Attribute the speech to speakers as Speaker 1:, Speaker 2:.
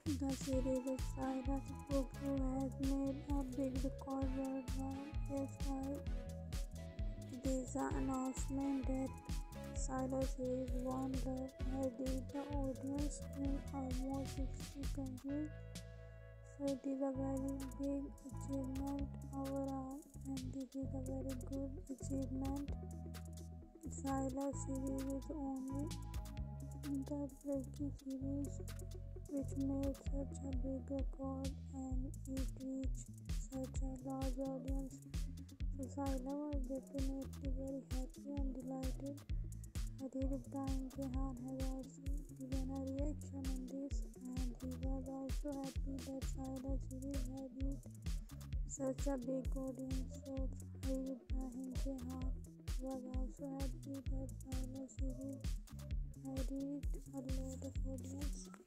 Speaker 1: The series of Sila Turkoglu has made a big record worldwide. It is the announcement that Sila series won the Reddit the audience in almost 60 countries. So it is a very big achievement overall, and this is a very good achievement. Sila series is only the Turkey series which made such a big record and it reached such a large audience. So Sila was definitely very happy and delighted. Halil Ibrahim Ceyhan has also given a reaction on this, and he was also happy that Sila series had reached such a big audience. So Halil Ibrahim Ceyhan was also happy that Sila series had reached a lot of audience.